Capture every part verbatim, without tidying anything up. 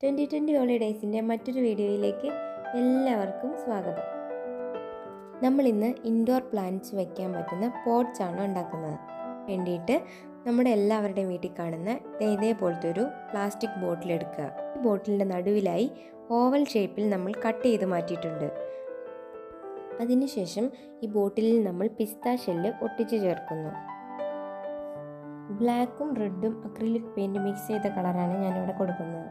Twenty twenty ഹോളിഡേയ്സിൻ്റെ മറ്റൊരു വീഡിയോയിലേക്ക് എല്ലാവർക്കും സ്വാഗതം. നമ്മളിന്ന് ഇൻഡോർ പ്ലാന്റ്സ് വയ്ക്കാൻ പറ്റുന്ന പോട്ട്സ് ആണ് ഉണ്ടാക്കുന്നത്. വേണ്ടിയിട്ട് നമ്മുടെ എല്ലാവരുടെയും വീട്ടിൽ കാണുന്ന ഇതേപോലത്തെ ഒരു പ്ലാസ്റ്റിക് ബോട്ടിൽ എടുക്കുക. ഈ ബോട്ടിലിൻ്റെ നടുവിലായി ഓവൽ ഷേപ്പിൽ നമ്മൾ കട്ട് ചെയ്ത് മാറ്റിയിട്ടുണ്ട്. അതിനുശേഷം ഈ ബോട്ടിലിൽ നമ്മൾ പിസ്ത ഷെല്ല് ഒട്ടിച്ച് ചേർക്കുന്നു. ബ്ലാക്കും റെഡും അക്രിലിക് പെയിൻറ് മിക്സ് ചെയ്ത കളറാണ് ഞാനിവിടെ കൊടുക്കുന്നത്.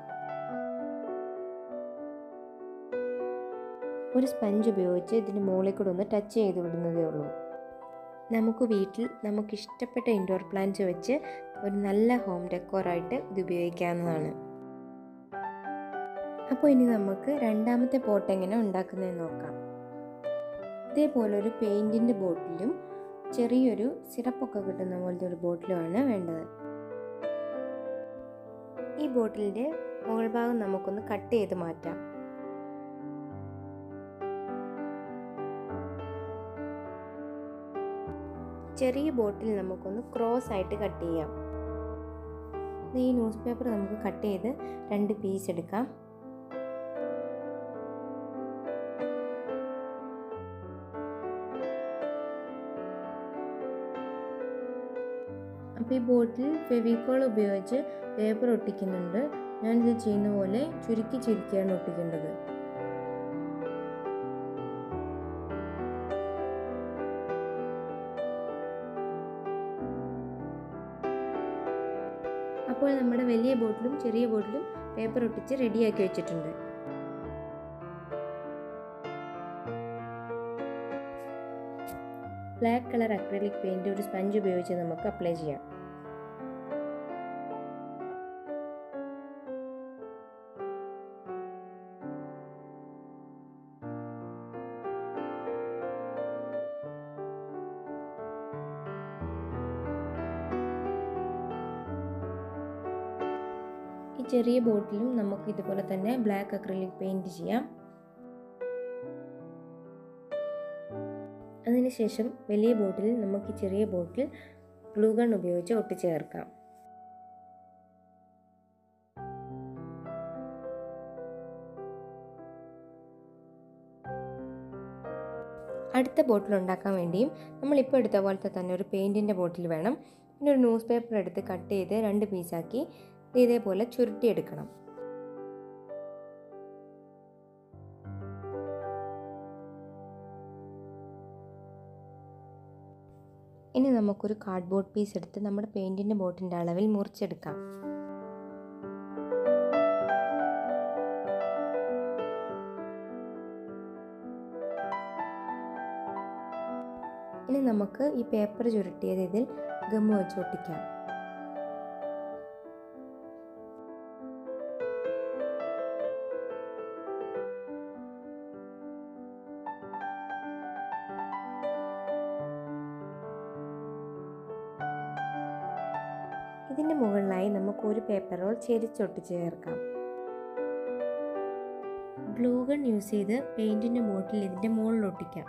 ഒരു സ്പഞ്ച് ഉപയോഗിച്ച് ഇതിന് മുകളിൽ കൂടെ ഒന്ന് ടച്ച് ചെയ്ത് വിടുന്നതേ ഉള്ളൂ. നമുക്ക് വീട്ടിൽ നമുക്കിഷ്ടപ്പെട്ട ഇൻഡോർ പ്ലാന്റ്സ് വെച്ച് ഒരു നല്ല ഹോം ഡെക്കോറായിട്ട് ഇത് ഉപയോഗിക്കാവുന്നതാണ്. അപ്പോൾ ഇനി നമുക്ക് രണ്ടാമത്തെ പോട്ട് എങ്ങനെ ഉണ്ടാക്കുന്നതെന്ന് നോക്കാം. ഇതേപോലെ ഒരു പെയിൻറ്റിൻ്റെ ബോട്ടിലും ചെറിയൊരു സിറപ്പൊക്കെ കിട്ടുന്ന പോലത്തെ ഒരു ബോട്ടിലുമാണ് വേണ്ടത്. ഈ ബോട്ടിലിൻ്റെ മുകൾ ഭാഗം നമുക്കൊന്ന് കട്ട് ചെയ്ത് മാറ്റാം. ചെറിയ ബോട്ടിൽ നമുക്കൊന്ന് ക്രോസ് ആയിട്ട് കട്ട് ചെയ്യാം. ഈ ന്യൂസ് പേപ്പർ നമുക്ക് കട്ട് ചെയ്ത് രണ്ട് പീസ് എടുക്കാം. അപ്പോൾ ഈ ബോട്ടിൽ ഫെവിക്കോൾ ഉപയോഗിച്ച് പേപ്പർ ഒട്ടിക്കുന്നുണ്ട്. ഞാനിത് ചെയ്യുന്ന പോലെ ചുരുക്കി ചുരുക്കിയാണ് ഒട്ടിക്കേണ്ടത്. അപ്പോൾ നമ്മുടെ വലിയ ബോട്ടിലും ചെറിയ ബോട്ടിലും പേപ്പർ ഒട്ടിച്ച് റെഡിയാക്കി വെച്ചിട്ടുണ്ട്. ബ്ലാക്ക് കളർ അക്രിലിക് പെയിന്റ് ഒരു സ്പഞ്ച് ഉപയോഗിച്ച് നമുക്ക് അപ്ലൈ ചെയ്യാം. ഈ ചെറിയ ബോട്ടിലും നമുക്ക് ഇതുപോലെ തന്നെ ബ്ലാക്ക് അക്രിലിക് പെയിന്റ് ചെയ്യാം. അതിനുശേഷം വലിയ ബോട്ടിൽ നമുക്ക് ഈ ചെറിയ ബോട്ടിൽ ഗ്ലൂ ഗൺ ഉപയോഗിച്ച് ഒട്ടിച്ച് ചേർക്കാം. അടുത്ത ബോട്ടിൽ ഉണ്ടാക്കാൻ വേണ്ടിയും നമ്മളിപ്പോൾ എടുത്ത പോലത്തെ തന്നെ ഒരു പെയിൻറ്റിൻ്റെ ബോട്ടിൽ വേണം. പിന്നെ ഒരു ന്യൂസ് പേപ്പർ എടുത്ത് കട്ട് ചെയ്ത് രണ്ട് പീസാക്കി ഇതേപോലെ ചുരുട്ടിയെടുക്കണം. ഇനി നമുക്കൊരു കാർഡ്ബോർഡ് പീസ് എടുത്ത് നമ്മുടെ പെയിൻറ്റിൻ്റെ ബോട്ടിൻ്റെ അളവിൽ മുറിച്ചെടുക്കാം. ഇനി നമുക്ക് ഈ പേപ്പർ ചുരുട്ടിയത് ഇതിൽ ഗമ്മ് വെച്ച് ഒട്ടിക്കാം. ഇതിൻ്റെ മുകളിലായി നമുക്ക് ഒരു പേപ്പർ റോൾ ചെരിച്ചൊട്ടിച്ച് ചേർക്കാം. ഗ്ലൂ ഗൺ യൂസ് ചെയ്ത് പെയിൻറ്റിൻ്റെ ബോട്ടിൽ ഇതിൻ്റെ മുകളിൽ ഒട്ടിക്കാം.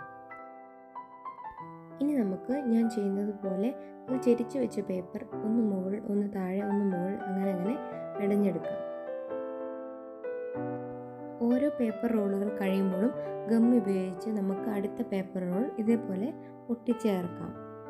ഇനി നമുക്ക് ഞാൻ ചെയ്യുന്നത് പോലെ ഒന്ന് ചെരിച്ച് വെച്ച പേപ്പർ ഒന്ന് മുകൾ ഒന്ന് താഴെ ഒന്ന് മുകൾ അങ്ങനെ അങ്ങനെ മെടഞ്ഞെടുക്കാം. ഓരോ പേപ്പർ റോളുകൾ കഴിയുമ്പോഴും ഗം ഉപയോഗിച്ച് നമുക്ക് അടുത്ത പേപ്പർ റോൾ ഇതേപോലെ ഒട്ടിച്ചേർക്കാം.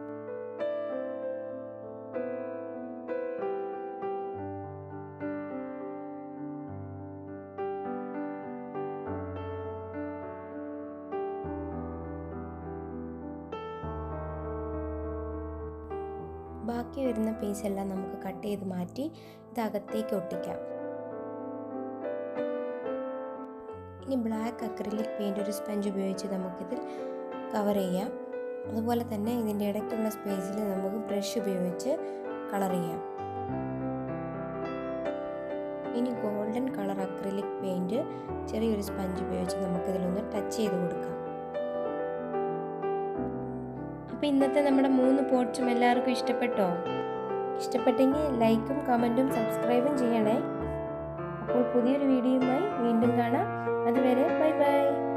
ബാക്കി വരുന്ന പീസെല്ലാം നമുക്ക് കട്ട് ചെയ്ത് മാറ്റി ഇത് അകത്തേക്ക് ഒട്ടിക്കാം. ഇനി ബ്ലാക്ക് അക്രിലിക് പെയിൻറ് ഒരു സ്പഞ്ച് ഉപയോഗിച്ച് നമുക്കിതിൽ കവർ ചെയ്യാം. അതുപോലെ തന്നെ ഇതിൻ്റെ ഇടയ്ക്കുള്ള സ്പേസിൽ നമുക്ക് ബ്രഷ് ഉപയോഗിച്ച് കളർ ചെയ്യാം. ഇനി ഗോൾഡൻ കളർ അക്രിലിക് പെയിൻറ് ചെറിയൊരു സ്പഞ്ച് ഉപയോഗിച്ച് നമുക്കിതിലൊന്ന് ടച്ച് ചെയ്ത് കൊടുക്കാം. അപ്പോൾ ഇന്നത്തെ നമ്മുടെ മൂന്ന് പോട്ട്സും എല്ലാവർക്കും ഇഷ്ടപ്പെട്ടോ? ഇഷ്ടപ്പെട്ടെങ്കിൽ ലൈക്കും കമൻറ്റും സബ്സ്ക്രൈബും ചെയ്യണേ. അപ്പോൾ പുതിയൊരു വീഡിയോയുമായി വീണ്ടും കാണാം. അതുവരെ ബൈ ബൈ.